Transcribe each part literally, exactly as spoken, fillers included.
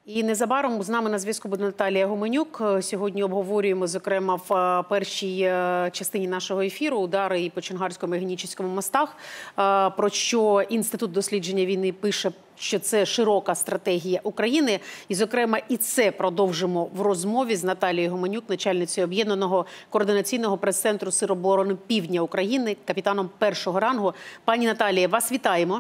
І незабаром з нами на зв'язку буде Наталія Гуменюк. Сьогодні обговорюємо, зокрема, в першій частині нашого ефіру удари і по Чонгарському і Генічеському мостах, про що Інститут дослідження війни пише, що це широка стратегія України. І, зокрема, і це продовжимо в розмові з Наталією Гуменюк, начальницею Об'єднаного координаційного прес-центру Сил оборони Півдня України, капітаном першого рангу. Пані Наталія, вас вітаємо.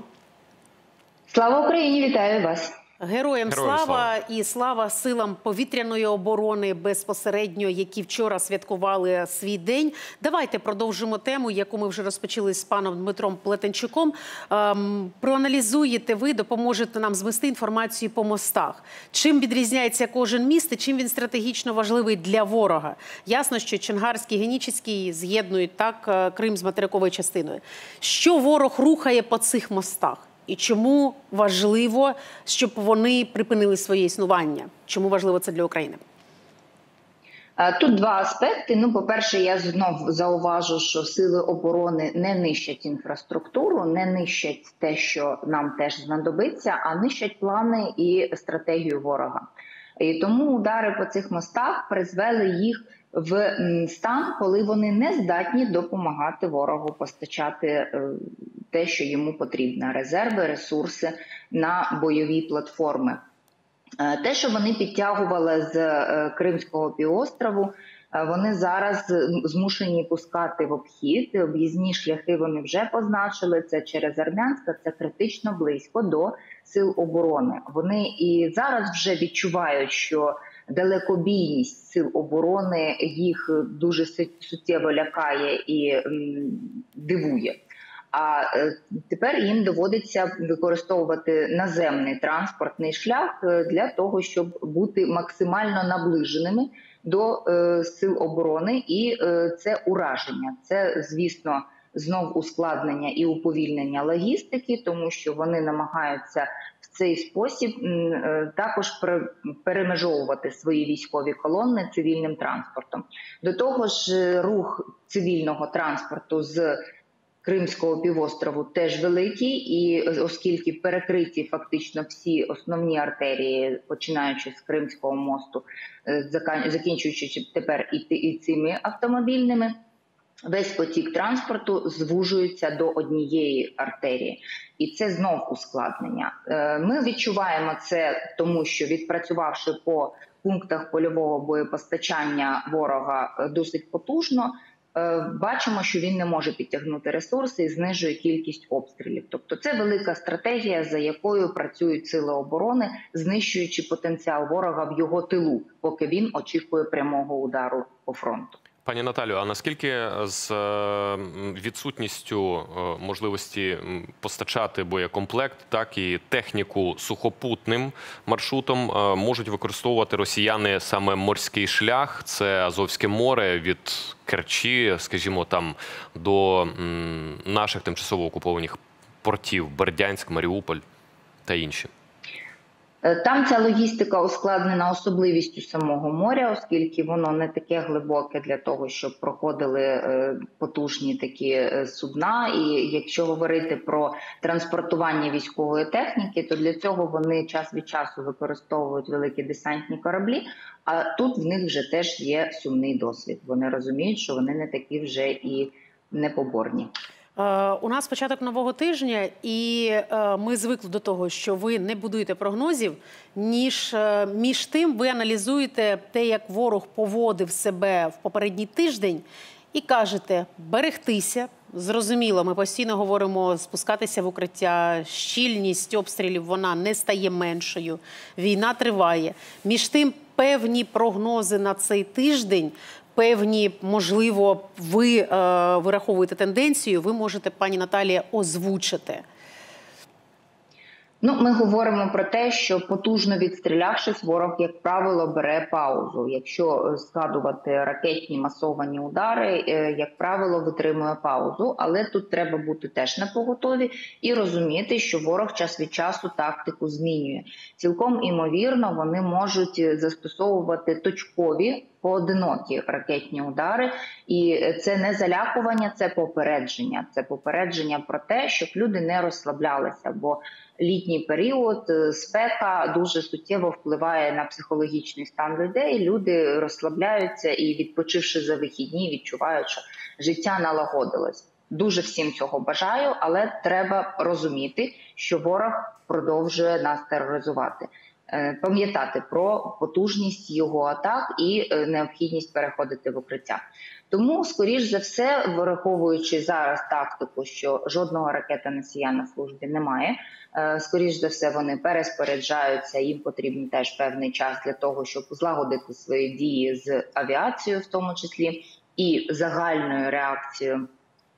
Слава Україні, вітаю вас. Героям Героям слава, слава і слава силам повітряної оборони безпосередньо, які вчора святкували свій день. Давайте продовжимо тему, яку ми вже розпочали з паном Дмитром Плетенчуком. Ем, проаналізуєте ви, допоможете нам звести інформацію по мостах. Чим відрізняється кожен міст і чим він стратегічно важливий для ворога? Ясно, що Чонгарський, Генічеський з'єднують так Крим з материковою частиною. Що ворог рухає по цих мостах? І чому важливо, щоб вони припинили своє існування? Чому важливо це для України? Тут два аспекти. Ну, по-перше, я знов зауважу, що сили оборони не нищать інфраструктуру, не нищать те, що нам теж знадобиться, а нищать плани і стратегію ворога. І тому удари по цих мостах призвели їх в стан, коли вони не здатні допомагати ворогу постачати те, що йому потрібно – резерви, ресурси на бойові платформи. Те, що вони підтягували з Кримського півострову, вони зараз змушені пускати в обхід. Об'їзні шляхи вони вже позначили. Це через Армянськ, це критично близько до сил оборони. Вони і зараз вже відчувають, що далекобійність сил оборони їх дуже суттєво лякає і м, дивує. А тепер їм доводиться використовувати наземний транспортний шлях для того, щоб бути максимально наближеними до е, сил оборони. І е, це ураження. Це, звісно, знов ускладнення і уповільнення логістики, тому що вони намагаються в цей спосіб е, також перемежовувати свої військові колони цивільним транспортом. До того ж, рух цивільного транспорту з Кримського півострову теж великий, і оскільки перекриті фактично всі основні артерії, починаючи з Кримського мосту, закінчуючи тепер і, і цими автомобільними, весь потік транспорту звужується до однієї артерії. І це знов ускладнення. Ми відчуваємо це тому, що відпрацювавши по пунктах польового боєпостачання ворога досить потужно, бачимо, що він не може підтягнути ресурси і знижує кількість обстрілів. Тобто це велика стратегія, за якою працюють сили оборони, знищуючи потенціал ворога в його тилу, поки він очікує прямого удару по фронту. Пані Наталю, а наскільки з відсутністю можливості постачати боєкомплект, так і техніку сухопутним маршрутом можуть використовувати росіяни саме морський шлях, це Азовське море від Керчі, скажімо, там до наших тимчасово окупованих портів Бердянськ, Маріуполь та інші? Там ця логістика ускладнена особливістю самого моря, оскільки воно не таке глибоке для того, щоб проходили потужні такі судна. І якщо говорити про транспортування військової техніки, то для цього вони час від часу використовують великі десантні кораблі, а тут в них вже теж є сумний досвід. Вони розуміють, що вони не такі вже і непоборні. У нас початок нового тижня, і ми звикли до того, що ви не будуєте прогнозів, ніж між тим ви аналізуєте те, як ворог поводив себе в попередній тиждень, і кажете берегтися. Зрозуміло, ми постійно говоримо спускатися в укриття, щільність обстрілів вона не стає меншою, війна триває. Між тим певні прогнози на цей тиждень, певні, можливо, ви е, вираховуєте тенденцію, ви можете, пані Наталія, озвучити. Ну, ми говоримо про те, що потужно відстрілявшись, ворог, як правило, бере паузу. Якщо згадувати ракетні масовані удари, як правило, витримує паузу. Але тут треба бути теж напоготові і розуміти, що ворог час від часу тактику змінює. Цілком імовірно, вони можуть застосовувати точкові поодинокі ракетні удари. І це не залякування, це попередження. Це попередження про те, щоб люди не розслаблялися, бо літній період, спека дуже суттєво впливає на психологічний стан людей. Люди розслабляються і, відпочивши за вихідні, відчувають, що життя налагодилось. Дуже всім цього бажаю, але треба розуміти, що ворог продовжує нас тероризувати. Пам'ятати про потужність його атак і необхідність переходити в укриття. Тому, скоріш за все, враховуючи зараз тактику, що жодного ракетоносія на службі немає, скоріш за все, вони переспоряджаються, їм потрібен теж певний час для того, щоб злагодити свої дії з авіацією в тому числі, і загальною реакцією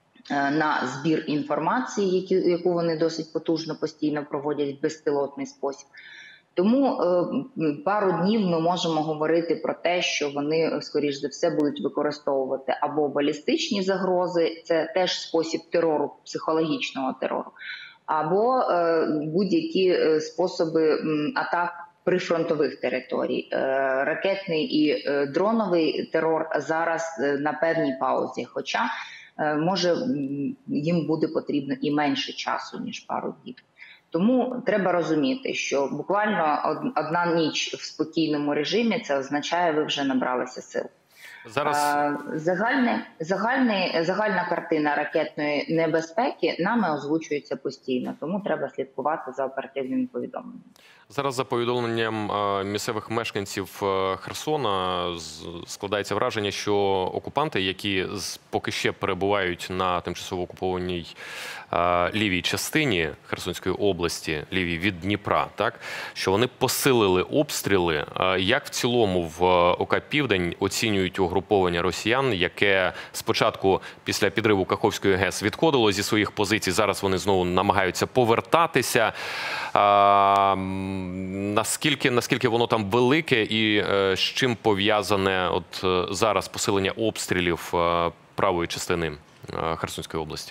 на збір інформації, яку вони досить потужно постійно проводять в безпілотний спосіб. Тому е, пару днів ми можемо говорити про те, що вони, скоріш за все, будуть використовувати або балістичні загрози, це теж спосіб терору, психологічного терору, або е, будь-які способи м, атак прифронтових територій. Е, ракетний і е, дроновий терор зараз е, на певній паузі, хоча е, може їм буде потрібно і менше часу, ніж пару днів. Тому треба розуміти, що буквально одна ніч в спокійному режимі – це означає, ви вже набралися сил. Зараз... Загальне, загальне, загальна картина ракетної небезпеки нами озвучується постійно, тому треба слідкувати за оперативними повідомленнями. Зараз, за повідомленням місцевих мешканців Херсона, складається враження, що окупанти, які поки ще перебувають на тимчасово окупованій лівій частині Херсонської області, лівій від Дніпра, так, що вони посилили обстріли. Як в цілому в ОК «Південь» оцінюють угруповання росіян, яке спочатку після підриву Каховської ГЕС відходило зі своїх позицій, зараз вони знову намагаються повертатися. Наскільки, наскільки воно там велике і е, з чим пов'язане от е, зараз посилення обстрілів е, правої частини е, Херсонської області?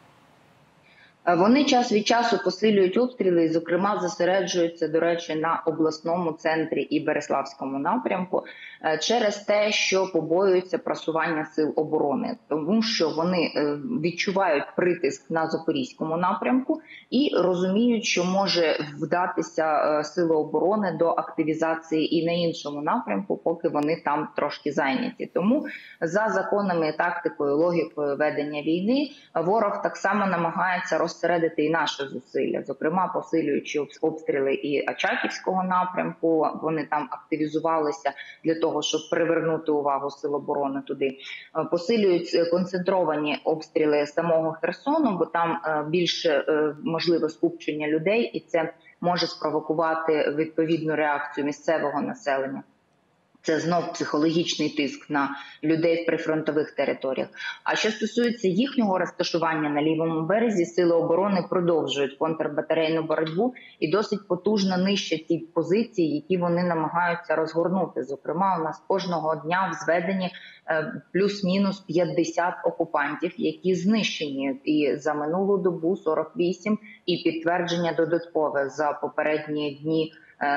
Вони час від часу посилюють обстріли, і, зокрема, зосереджуються, до речі, на обласному центрі і Береславському напрямку через те, що побоюються просування сил оборони, тому що вони відчувають притиск на Запорізькому напрямку і розуміють, що може вдатися сили оборони до активізації і на іншому напрямку, поки вони там трошки зайняті. Тому за законами і тактикою, логікою ведення війни ворог так само намагається розсередити і наші зусилля, зокрема посилюючи обстріли і Очаківського напрямку, вони там активізувалися для того, щоб привернути увагу сил оборони туди. Посилюють концентровані обстріли самого Херсону, бо там більше можливе скупчення людей, і це може спровокувати відповідну реакцію місцевого населення. Це знов психологічний тиск на людей в прифронтових територіях. А що стосується їхнього розташування на лівому березі, сили оборони продовжують контрбатарейну боротьбу і досить потужно нищать ті позиції, які вони намагаються розгорнути. Зокрема, у нас кожного дня в зведенні плюс-мінус п'ятдесят окупантів, які знищені. І за минулу добу сорок вісім, і підтвердження додаткове за попередні дні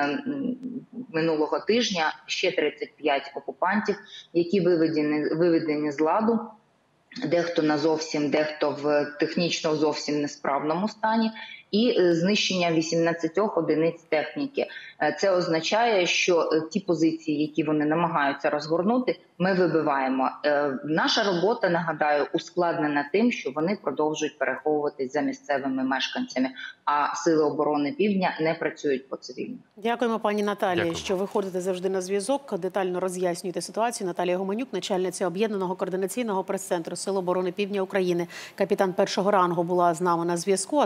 минулого тижня ще тридцять п'ять окупантів, які виведені, виведені з ладу, дехто на зовсім, дехто в технічно зовсім несправному стані, і знищення вісімнадцяти одиниць техніки. Це означає, що ті позиції, які вони намагаються розгорнути, ми вибиваємо. Наша робота, нагадаю, ускладнена тим, що вони продовжують переховуватись за місцевими мешканцями, а Сили оборони Півдня не працюють по цивільних. Дякуємо, пані Наталії, Дякую. що виходите завжди на зв'язок, детально роз'яснюєте ситуацію. Наталія Гуменюк, начальниця Об'єднаного координаційного прес-центру Сил оборони Півдня України, капітан першого рангу, була з нами на зв'язку.